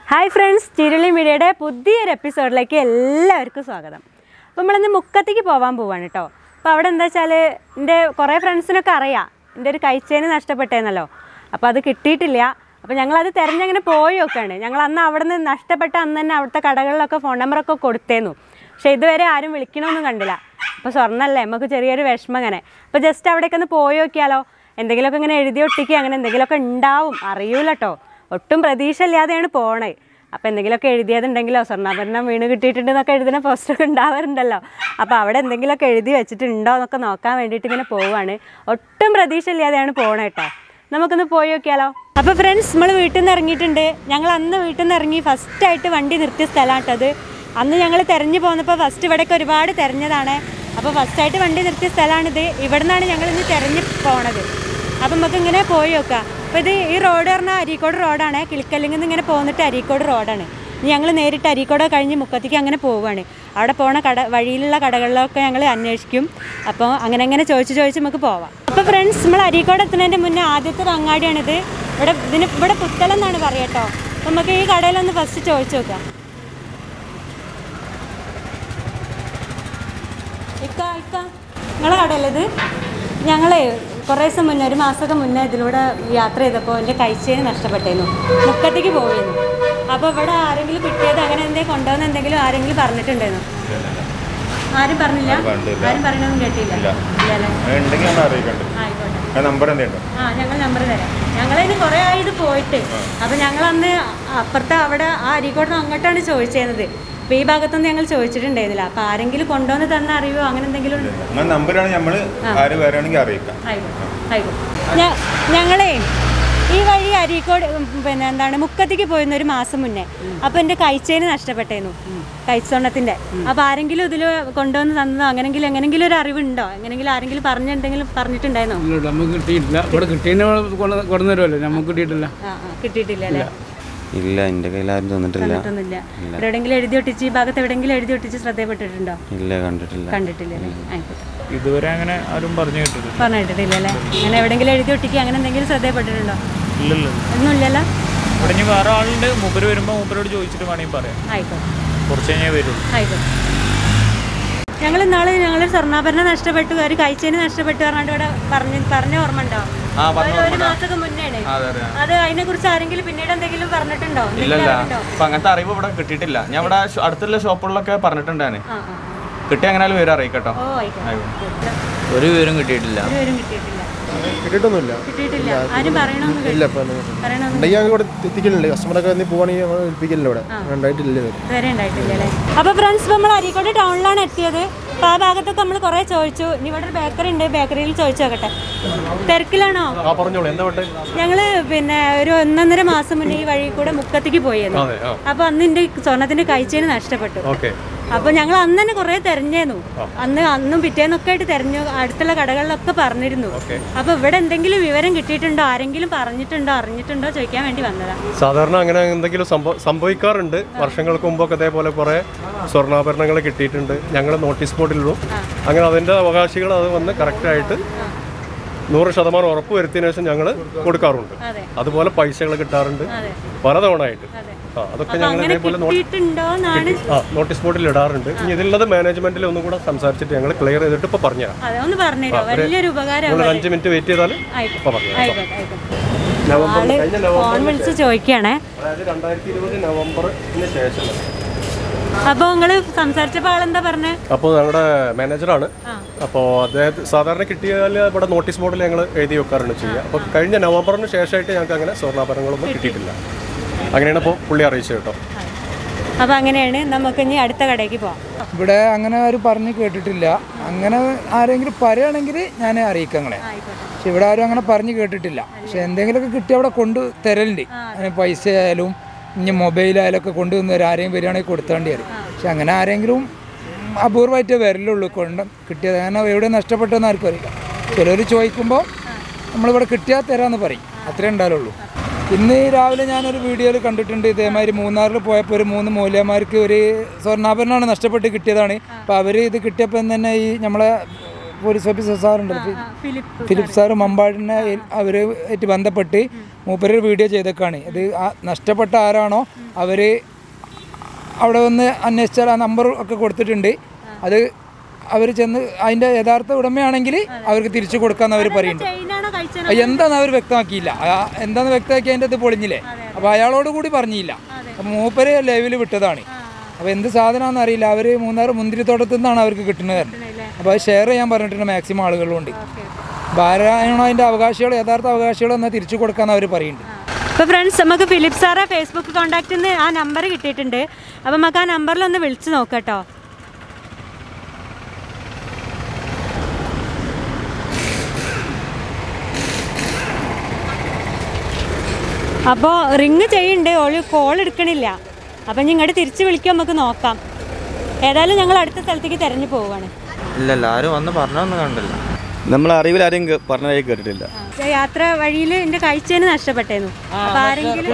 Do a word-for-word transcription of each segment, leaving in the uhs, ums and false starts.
Hi friends, Cheerulli Media പുതിയൊരു എപ്പിസോഡിലേക്ക് എല്ലാവർക്കും സ്വാഗതം. അപ്പോൾ നമ്മൾ ഇന്ന് മുക്കത്തേക്ക് പോകാൻ പോവാണ് ട്ടോ. അപ്പോൾ അവിടെ എന്താ വെച്ചാൽ എൻ്റെ കുറേ ഫ്രണ്ട്സിനൊക്കെ അറിയാം എൻ്റെ ഒരു കൈച്ചേന് നഷ്ടപ്പെട്ടേന്നല്ലോ. അപ്പോൾ അത് കിട്ടിയിട്ടില്ല. അപ്പോൾ ഞങ്ങൾ അത് തിരഞ്ഞങ്ങനെ പോയി നോക്കാണ്. ഞങ്ങൾ അന്ന് അവിടെ നിന്ന് നഷ്ടപ്പെട്ട അന്ന് തന്നെ അവിടുത്തെ കടകളിലൊക്കെ ഫോൺ നമ്പറൊക്കെ കൊടുത്തേന്നു. പക്ഷേ ഇതുവരെ ആരും വിളിക്കണമെന്നും കണ്ടില്ല. അപ്പോൾ സ്വർണ്ണമല്ലേ നമുക്ക് ചെറിയൊരു വിഷമം അങ്ങനെ. അപ്പോൾ ജസ്റ്റ് അവിടേക്ക് ഒന്ന് പോയി നോക്കിയാലോ, എന്തെങ്കിലുമൊക്കെ ഇങ്ങനെ എഴുതി ഒട്ടിക്കുക അങ്ങനെ എന്തെങ്കിലുമൊക്കെ ഉണ്ടാവും, അറിയൂല കേട്ടോ. ഒട്ടും പ്രതീക്ഷ ഇല്ലാതെയാണ് പോണേ. അപ്പോൾ എന്തെങ്കിലുമൊക്കെ എഴുതിയതുണ്ടെങ്കിലോ സ്വർണ്ണാഭരണം വീണ് കിട്ടിയിട്ടുണ്ടെന്നൊക്കെ എഴുതുന്ന പോസ്റ്ററൊക്കെ ഉണ്ടാവാറുണ്ടല്ലോ. അപ്പോൾ അവിടെ എന്തെങ്കിലുമൊക്കെ എഴുതി വെച്ചിട്ടുണ്ടോ എന്നൊക്കെ നോക്കാൻ വേണ്ടിയിട്ട് ഇങ്ങനെ പോവുകയാണ്. ഒട്ടും പ്രതീക്ഷ ഇല്ലാതെയാണ് പോണേ കേട്ടോ. നമുക്കൊന്ന് പോയി നോക്കിയാലോ. അപ്പോൾ ഫ്രണ്ട്സ്, നമ്മൾ വീട്ടിൽ നിന്ന് ഇറങ്ങിയിട്ടുണ്ട്. ഞങ്ങൾ അന്ന് വീട്ടിൽ നിന്ന് ഇറങ്ങി ഫസ്റ്റായിട്ട് വണ്ടി നിർത്തിയ സ്ഥലമാണ് കേട്ടത്. അന്ന് ഞങ്ങൾ തിരഞ്ഞു പോകുന്നപ്പോൾ ഫസ്റ്റ് ഇവിടേക്ക് ഒരുപാട് തിരഞ്ഞതാണ്. അപ്പോൾ ഫസ്റ്റായിട്ട് വണ്ടി നിർത്തിയ സ്ഥലമാണിത്. ഇവിടെ നിന്നാണ് ഞങ്ങൾ ഇന്ന് തിരഞ്ഞ് പോണത്. അപ്പം നമുക്ക് ഇങ്ങനെ പോയി നോക്കാം. അപ്പോൾ ഇത് ഈ റോഡ് പറഞ്ഞാൽ അരീക്കോട് റോഡാണ്. കിളിക്കല്ലിൽ നിന്ന് ഇങ്ങനെ പോന്നിട്ട് അരീക്കോട് റോഡാണ്. ഞങ്ങൾ നേരിട്ട് അരീക്കോട് കഴിഞ്ഞ് മുക്കത്തേക്ക് അങ്ങനെ പോവുകയാണ്. അവിടെ പോണ കട വഴിയിലുള്ള കടകളിലൊക്കെ ഞങ്ങൾ അന്വേഷിക്കും. അപ്പോൾ അങ്ങനെ അങ്ങനെ ചോദിച്ച് ചോദിച്ച് നമുക്ക് പോവാം. അപ്പോൾ ഫ്രണ്ട്സ്, നമ്മൾ അരീക്കോട് എത്തുന്നതിൻ്റെ മുന്നേ ആദ്യത്തെ ഒരു അങ്ങാടിയാണിത്. ഇവിടെ ഇതിന് ഇവിടെ പുത്തലെന്നാണ് പറയുക കേട്ടോ. അപ്പോൾ നമുക്ക് ഈ കടയിലൊന്ന് ഫസ്റ്റ് ചോദിച്ചു നോക്കാം. ഇക്ക ഇക്ക നിങ്ങളെ കടയല്ലേ ഇത്? ഞങ്ങളെ കുറേ ദിവസം മുന്നേ ഒരു മാസമൊക്കെ മുന്നേ ഇതിലൂടെ യാത്ര ചെയ്തപ്പോൾ എൻ്റെ കൈച്ചേന് നഷ്ടപ്പെട്ടിരുന്നു. മുക്കത്തേക്ക് പോയിരുന്നു. അപ്പോൾ ഇവിടെ ആരെങ്കിലും കിട്ടിയത് അങ്ങനെ എന്തെങ്കിലും കൊണ്ടുവന്ന് എന്തെങ്കിലും ആരെങ്കിലും പറഞ്ഞിട്ടുണ്ടായിരുന്നു? ആരും പറഞ്ഞില്ല? ആരും പറയണമെന്നും കേട്ടില്ല. ആയിക്കോട്ടെ. ആ ഞങ്ങൾ നമ്പർ തരാം. ഞങ്ങളിത് കുറേ ആയി ഇത് പോയിട്ട്. അപ്പോൾ ഞങ്ങളന്ന് അപ്പുറത്തെ അവിടെ ആ അരീക്കോട്ട് അങ്ങോട്ടാണ് ചോദിച്ചിരുന്നത്. അപ്പോൾ ഈ ഭാഗത്തൊന്നും ഞങ്ങൾ ചോദിച്ചിട്ടുണ്ടായിരുന്നില്ല. അപ്പോൾ ആരെങ്കിലും കൊണ്ടുവന്ന് തന്ന അറിയോ അങ്ങനെ എന്തെങ്കിലും? ഞങ്ങളേ ഈ വഴി അരീക്കോട് പിന്നെ എന്താണ് മുക്കത്തേക്ക് പോയിരുന്ന ഒരു മാസം മുന്നേ. അപ്പോൾ എൻ്റെ കൈച്ചേന് നഷ്ടപ്പെട്ടായിരുന്നു, കൈസ്വർണ്ണത്തിൻ്റെ. അപ്പോൾ ആരെങ്കിലും ഇതിൽ കൊണ്ടുവന്ന് തന്നതോ അങ്ങനെങ്കിലും എങ്ങനെങ്കിലും ഒരു അറിവുണ്ടോ? എങ്ങനെങ്കിലും ആരെങ്കിലും പറഞ്ഞെന്തെങ്കിലും പറഞ്ഞിട്ടുണ്ടായിരുന്നോ? നമുക്ക് കിട്ടിയിട്ടില്ല. ഇവിടെ കിട്ടിയെന്ന് നമുക്ക് കിട്ടിയിട്ടില്ല. ആ കിട്ടിയിട്ടില്ല അല്ലേ? ഇല്ല, എൻ്റെ കയ്യിൽ ആരും തന്നിട്ടില്ല. എവിടെയെങ്കിലും എഴുതി ഒട്ടിച്ച് ഈ ഭാഗത്ത് എവിടെയെങ്കിലും എഴുതി ഒട്ടിച്ച് ശ്രദ്ധപ്പെട്ടിട്ടുണ്ടോ? ഇല്ല, കണ്ടിട്ടില്ല. കണ്ടിട്ടില്ല അല്ലേ? ആയിക്കോട്ടെ. ഇതുവരെ അങ്ങനെ ആരും പറഞ്ഞു കേട്ടിട്ടില്ല. പറഞ്ഞിട്ടില്ല അല്ലേ? അങ്ങനെ എവിടെയെങ്കിലും എഴുതി ഒട്ടിക്കുക അങ്ങനെ എന്തെങ്കിലും ശ്രദ്ധപ്പെട്ടിട്ടുണ്ടോ? ഇല്ലല്ലോ, ഒന്നും ഇല്ലല്ലോ. ഇവിടെ ഇനി വേറെ ആളുണ്ട്, മൂപ്പര് വരുമ്പോൾ മൂപ്പരോട് ചോദിച്ചിട്ട് വേണമെങ്കിൽ പറയാം. ആയിക്കോട്ടെ, കുറച്ച് കഴിഞ്ഞാൽ വരും. ആയിക്കോട്ടെ. ഞങ്ങൾ ഇന്നാള് ഞങ്ങൾ സ്വർണ്ണാഭരണം നഷ്ടപ്പെട്ടു, ഒരു കൈച്ചേന് നഷ്ടപ്പെട്ടു പറഞ്ഞിട്ട് ഇവിടെ പറഞ്ഞ് പറഞ്ഞ ഓർമ്മ ഉണ്ടോ? ഒരു മാസമൊക്കെ മുന്നേ. അത് അതിനെ കുറിച്ച് ആരെങ്കിലും പിന്നീട് എന്തെങ്കിലും പറഞ്ഞിട്ടുണ്ടോ? ഇല്ലല്ല, അപ്പൊ അങ്ങനത്തെ അറിവ് ഇവിടെ കിട്ടിയിട്ടില്ല. ഞാൻ ഇവിടെ അടുത്തുള്ള ഷോപ്പുകളിലൊക്കെ പറഞ്ഞിട്ടുണ്ടാണ്. കിട്ടി അങ്ങനെ വിവരം അറിയിക്കട്ടോ. ഒരു വിവരം കിട്ടിയിട്ടില്ല. കിട്ടിയിട്ടൊന്നുമില്ല. അപ്പൊ ഫ്രണ്ട്സ്, നമ്മൾ അരീക്കോട് ടൗണിലാണ് എത്തിയത്. അപ്പൊ ആ ഭാഗത്തൊക്കെ നമ്മൾ കുറെ ചോദിച്ചു. ഇനി ഇവിടെ ഒരു ബേക്കറി ഉണ്ട്, ബേക്കറിയിൽ ചോദിച്ചു നോക്കട്ടെ. തിരക്കിലാണോ? ഞങ്ങള് പിന്നെ ഒരു ഒന്നൊന്നര മാസം മുന്നേ ഈ വഴി കൂടെ മുക്കത്തേക്ക് പോയിരുന്നു. അപ്പൊ അന്ന് എന്റെ സ്വർണ്ണത്തിന്റെ കൈച്ചേന് നഷ്ടപ്പെട്ടു. അപ്പൊ ഞങ്ങൾ അന്ന് തന്നെ കുറെ തെരഞ്ഞേന്നു. അന്ന് അന്നും പിറ്റേന്നൊക്കെ ആയിട്ട് തെരഞ്ഞു, അടുത്തുള്ള കടകളിലൊക്കെ പറഞ്ഞിരുന്നു. അപ്പൊ ഇവിടെ എന്തെങ്കിലും വിവരം കിട്ടിയിട്ടുണ്ടോ, ആരെങ്കിലും പറഞ്ഞിട്ടുണ്ടോ, അറിഞ്ഞിട്ടുണ്ടോ ചോദിക്കാൻ വേണ്ടി വന്നതാ. സാധാരണ അങ്ങനെ എന്തെങ്കിലും സംഭവിക്കാറുണ്ട്. വർഷങ്ങൾക്ക് മുമ്പൊക്കെ അതേപോലെ കുറെ സ്വർണ്ണാഭരണങ്ങൾ കിട്ടിയിട്ടുണ്ട്. ഞങ്ങൾ നോട്ടീസ് ബോർഡിലും അങ്ങനെ അതിന്റെ അവകാശികൾ അത് വന്ന് കറക്റ്റായിട്ട് നൂറ് ശതമാനം ഉറപ്പ് വരുത്തിയതിനു ശേഷം ഞങ്ങൾ കൊടുക്കാറുണ്ട്. അതുപോലെ പൈസകൾ കിട്ടാറുണ്ട് പലതവണ ആയിട്ട്. അതൊക്കെ ഞങ്ങൾ ഇതേപോലെ നോട്ടീസ് ബോർഡിൽ ഇടാറുണ്ട്. ഇനി ഇതിലുള്ളത് മാനേജ്മെന്റിൽ ഒന്നും കൂടെ സംസാരിച്ചിട്ട് ഞങ്ങൾ ക്ലിയർ ചെയ്തിട്ട് ഇപ്പൊ പറഞ്ഞുതരാം. അഞ്ച് മിനിറ്റ് വെയിറ്റ് ചെയ്താൽ ഇപ്പൊ ചോദിക്കണേ. രണ്ടായിരത്തി ഇരുപത് നവംബറിന് ശേഷം. അപ്പൊ നിങ്ങള് സംസാരിച്ചപ്പോ ആളെന്താ പറഞ്ഞേ? അപ്പോൾ ഞങ്ങളുടെ മാനേജറാണ്. അപ്പോൾ അദ്ദേഹം സാധാരണ കിട്ടിയാൽ ഇവിടെ നോട്ടീസ് ബോർഡിൽ ഞങ്ങൾ എഴുതി വെക്കാറുണ്ട് ചെയ്യുക. അപ്പോൾ കഴിഞ്ഞ നവംബറിന് ശേഷമായിട്ട് ഞങ്ങൾക്ക് അങ്ങനെ സ്വർണ്ണാഭരണങ്ങളൊന്നും കിട്ടിയിട്ടില്ല. അങ്ങനെയാണ് ഇപ്പോൾ പുള്ളി അറിയിച്ചത് കേട്ടോ. അപ്പോൾ അങ്ങനെയാണ്. നമുക്ക് ഇനി അടുത്ത കടയ്ക്ക് പോവാം. ഇവിടെ അങ്ങനെ ആരും പറഞ്ഞ് കേട്ടിട്ടില്ല. അങ്ങനെ ആരെങ്കിലും പറയുകയാണെങ്കിൽ ഞാൻ അറിയിക്കാം നിങ്ങളെ. പക്ഷെ ഇവിടെ ആരും അങ്ങനെ പറഞ്ഞ് കേട്ടിട്ടില്ല. പക്ഷെ എന്തെങ്കിലുമൊക്കെ കിട്ടി അവിടെ കൊണ്ട് തരലുണ്ട്. അങ്ങനെ പൈസ ആയാലും ഇനി മൊബൈലായാലൊക്കെ കൊണ്ടുവന്ന് ആരെയും വരികയാണെങ്കിൽ കൊടുത്താണ്ടി വരും. പക്ഷെ അങ്ങനെ ആരെങ്കിലും അപൂർവമായിട്ടേ വരലുള്ളൂ കൊണ്ട് കിട്ടിയത്. അങ്ങനെ എവിടെ നഷ്ടപ്പെട്ടതെന്ന് ആർക്കും അറിയില്ല. ചിലർ ചോദിക്കുമ്പോൾ നമ്മളിവിടെ കിട്ടിയാൽ തരാമെന്ന് പറയും, അത്രേ ഉണ്ടാവുള്ളൂ. ഇന്ന് രാവിലെ ഞാനൊരു വീഡിയോയിൽ കണ്ടിട്ടുണ്ട്. ഇതേമാതിരി മൂന്നാറിൽ പോയപ്പോൾ ഒരു മൂന്ന് മൂല്യന്മാർക്ക് ഒരു സ്വർണ്ണാഭരണമാണ് നഷ്ടപ്പെട്ട് കിട്ടിയതാണ്. അപ്പോൾ അവർ ഇത് കിട്ടിയപ്പോൾ തന്നെ ഈ നമ്മളെ പോലീസ് ഓഫീസർ സാറുണ്ടല്ലോ ഫിലിപ്പ് സാറ് മമ്പാടിനെ അവരുമായിട്ട് ബന്ധപ്പെട്ട് മൂപ്പര് വീഡിയോ ചെയ്തേക്കാണ്. ഇത് നഷ്ടപ്പെട്ട ആരാണോ അവർ അവിടെ വന്ന് അന്വേഷിച്ചാൽ ആ നമ്പർ ഒക്കെ കൊടുത്തിട്ടുണ്ട്. അത് അവർ ചെന്ന് അതിൻ്റെ യഥാർത്ഥ ഉടമയാണെങ്കിൽ അവർക്ക് തിരിച്ചു കൊടുക്കാമെന്ന് അവർ പറയുന്നുണ്ട്. എന്താണെന്ന് അവർ വ്യക്തമാക്കിയില്ല. എന്താണെന്ന് വ്യക്തമാക്കി അതിൻ്റെ അത് പൊളിഞ്ഞില്ലേ. അപ്പോൾ അയാളോട് കൂടി പറഞ്ഞില്ല. അപ്പം മൂപ്പര് ലൈവിൽ വിട്ടതാണ്. അപ്പോൾ എന്ത് സാധനമാണെന്ന് അറിയില്ല. അവർ മൂന്നാർ മുന്തിരിത്തോട്ടത്തു നിന്നാണ് അവർക്ക് കിട്ടുന്നത്. അപ്പോൾ അത് ഷെയർ ചെയ്യാൻ പറഞ്ഞിട്ടുണ്ട് മാക്സിമം ആളുകളുണ്ട്. ആരാണോ അതിൻ്റെ അവകാശികൾ യഥാർത്ഥ അവകാശികൾ എന്നാൽ തിരിച്ചു കൊടുക്കാമെന്ന് അവർ പറയുന്നുണ്ട്. അപ്പോൾ ഫ്രണ്ട്സ്, നമുക്ക് ഫിലിപ്പ് സാറെ ഫേസ്ബുക്ക് കോൺടാക്റ്റിൽ നിന്ന് ആ നമ്പർ കിട്ടിയിട്ടുണ്ട്. അപ്പോൾ നമുക്ക് ആ നമ്പറിലൊന്ന് വിളിച്ച് നോക്കാം കേട്ടോ. അപ്പോൾ റിങ് ചെയ്യുന്നുണ്ട്, ഓള് കോൾ എടുക്കണില്ല. അപ്പം ഇനി ഇങ്ങോട്ട് തിരിച്ച് വിളിക്കാൻ നമുക്ക് നോക്കാം. ഏതായാലും ഞങ്ങൾ അടുത്ത സ്ഥലത്തേക്ക് തിരഞ്ഞു പോവുകയാണ്. ഇല്ലല്ല, ആരും വന്ന് പറഞ്ഞൊന്നും കണ്ടില്ല. നമ്മളെ അറിവിൽ ആരും പറഞ്ഞതായി കേട്ടിട്ടില്ല. യാത്ര വഴിയിൽ എന്റെ കാഴ്ചേന് നഷ്ടപ്പെട്ടേന്നു. അപ്പൊ ആരെങ്കിലും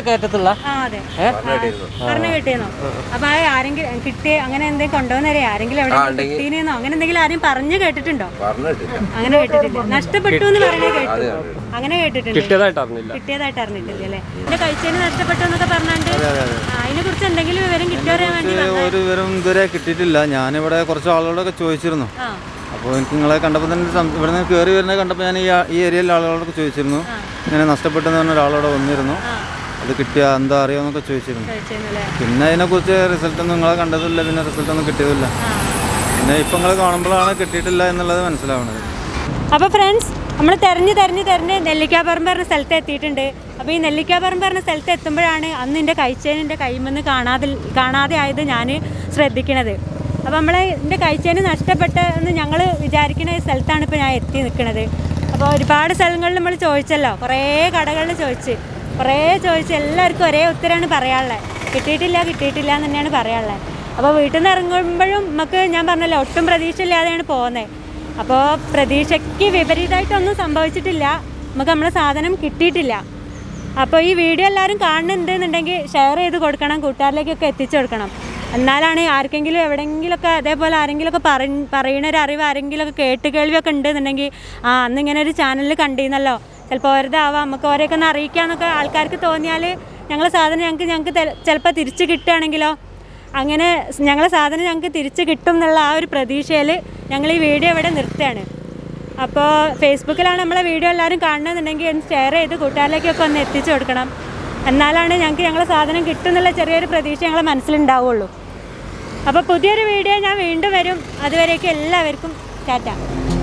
പറഞ്ഞു കിട്ടിയെന്നോ? അപ്പൊ ആരെങ്കിലും കിട്ടിയ അങ്ങനെ എന്തെങ്കിലും കൊണ്ടുവന്നേരെ ആരെങ്കിലും എവിടെ കിട്ടീനെന്നോ അങ്ങനെ എന്തെങ്കിലും ആരും പറഞ്ഞു കേട്ടിട്ടുണ്ടോ? അങ്ങനെ കേട്ടിട്ടില്ല. നഷ്ടപ്പെട്ടു എന്ന് പറയണേ കേട്ടു. അങ്ങനെ കേട്ടിട്ടുണ്ട്. കിട്ടിയതായിട്ട് അറിഞ്ഞിട്ടില്ല അല്ലേ? എന്റെ കഴിച്ചേന് നഷ്ടപ്പെട്ടു എന്നൊക്കെ പറഞ്ഞാണ്ട് അതിനെ കുറിച്ച് എന്തെങ്കിലും വിവരം കിട്ടിയവരാൻ വേണ്ടി ഒരു വിവരം ഇതുവരെ കിട്ടിയിട്ടില്ല. ഞാനിവിടെ കുറച്ച് ആളുകളോടൊക്കെ ചോദിച്ചിരുന്നു. അപ്പോൾ എനിക്ക് നിങ്ങളെ കണ്ടപ്പോൾ തന്നെ ഇവിടെ നിന്ന് കയറി വരുന്നത് കണ്ടപ്പോൾ ഞാൻ ഈ ഏരിയയിലെ ആളുകളോടൊക്കെ ചോദിച്ചിരുന്നു. ഇങ്ങനെ നഷ്ടപ്പെട്ടെന്ന് പറഞ്ഞ ഒരാളോടെ വന്നിരുന്നു. അത് കിട്ടിയ എന്താ അറിയാമെന്നൊക്കെ ചോദിച്ചിരുന്നു. പിന്നെ അതിനെക്കുറിച്ച് റിസൾട്ടൊന്നും നിങ്ങളെ കണ്ടതില്ല. പിന്നെ റിസൾട്ടൊന്നും കിട്ടിയതില്ല. പിന്നെ ഇപ്പം നിങ്ങൾ കാണുമ്പോഴാണ് കിട്ടിയിട്ടില്ല എന്നുള്ളത് മനസ്സിലാവുന്നത്. അപ്പോൾ ഫ്രണ്ട്സ്, നമ്മൾ തെരഞ്ഞ് തെരഞ്ഞ് തെരഞ്ഞ് നെല്ലിക്കാപ്പറമ്പ് പറഞ്ഞ സ്ഥലത്ത് എത്തിയിട്ടുണ്ട്. അപ്പോൾ ഈ നെല്ലിക്കാപ്പറമ്പ് പറഞ്ഞ സ്ഥലത്ത് എത്തുമ്പോഴാണ് അന്ന് എൻ്റെ കഴിച്ചേനെ കൈമെന്ന് കാണാതെ കാണാതെ ആയത് ഞാൻ ശ്രദ്ധിക്കണത്. അപ്പോൾ നമ്മൾ എൻ്റെ കഴിച്ചേന് നഷ്ടപ്പെട്ടെന്ന് ഞങ്ങൾ വിചാരിക്കുന്ന സ്ഥലത്താണ് ഇപ്പോൾ ഞാൻ എത്തി നിൽക്കുന്നത്. അപ്പോൾ ഒരുപാട് സ്ഥലങ്ങളിൽ നമ്മൾ ചോദിച്ചല്ലോ, കുറേ കടകളിൽ ചോദിച്ച് കുറേ ചോദിച്ച് എല്ലാവർക്കും ഒരേ ഉത്തരമാണ് പറയാനുള്ളത്. കിട്ടിയിട്ടില്ല കിട്ടിയിട്ടില്ല എന്ന് തന്നെയാണ് പറയാനുള്ളത്. അപ്പോൾ വീട്ടിൽ നിന്ന് ഇറങ്ങുമ്പോഴും നമുക്ക് ഞാൻ പറഞ്ഞല്ലോ ഒട്ടും പ്രതീക്ഷ ഇല്ലാതെയാണ് പോകുന്നത്. അപ്പോൾ പ്രതീക്ഷയ്ക്ക് വിപരീതമായിട്ടൊന്നും സംഭവിച്ചിട്ടില്ല. നമുക്ക് നമ്മളെ സാധനം കിട്ടിയിട്ടില്ല. അപ്പോൾ ഈ വീഡിയോ എല്ലാവരും കാണുന്നുണ്ടെന്നുണ്ടെങ്കിൽ ഷെയർ ചെയ്ത് കൊടുക്കണം, കൂട്ടുകാരിലേക്കൊക്കെ എത്തിച്ചു കൊടുക്കണം. എന്നാലാണ് ആർക്കെങ്കിലും എവിടെയെങ്കിലുമൊക്കെ അതേപോലെ ആരെങ്കിലുമൊക്കെ പറ പറയുന്ന ഒരു അറിവ് ആരെങ്കിലുമൊക്കെ കേട്ട് കേൾവിയൊക്കെ ഉണ്ടെന്നുണ്ടെങ്കിൽ ആ അന്ന് ഇങ്ങനെ ഒരു ചാനലിൽ കണ്ടിരുന്നല്ലോ, ചിലപ്പോൾ ഓരോതാവാം നമുക്ക് ഓരോക്കെ ഒന്ന് അറിയിക്കാമെന്നൊക്കെ ആൾക്കാർക്ക് തോന്നിയാൽ ഞങ്ങളെ സാധനം ഞങ്ങൾക്ക് ഞങ്ങൾക്ക് ചിലപ്പോൾ തിരിച്ച് കിട്ടുകയാണെങ്കിലോ അങ്ങനെ ഞങ്ങളെ സാധനം ഞങ്ങൾക്ക് തിരിച്ച് കിട്ടും എന്നുള്ള ആ ഒരു പ്രതീക്ഷയിൽ ഞങ്ങൾ ഈ വീഡിയോ ഇവിടെ നിർത്തുകയാണ്. അപ്പോൾ ഫേസ്ബുക്കിലാണ് നമ്മളെ വീഡിയോ എല്ലാവരും കാണണമെന്നുണ്ടെങ്കിൽ ഒന്ന് ഷെയർ ചെയ്ത് കൂട്ടുകാരിലേക്കൊക്കെ ഒന്ന് എത്തിച്ചു കൊടുക്കണം. എന്നാലാണ് ഞങ്ങൾക്ക് ഞങ്ങളെ സാധനം കിട്ടും എന്നുള്ള ചെറിയൊരു പ്രതീക്ഷ ഞങ്ങളെ മനസ്സിലുണ്ടാവുള്ളൂ. അപ്പോൾ പുതിയൊരു വീഡിയോ ഞാൻ വീണ്ടും വരും. അതുവരേക്കും എല്ലാവർക്കും ടാറ്റ.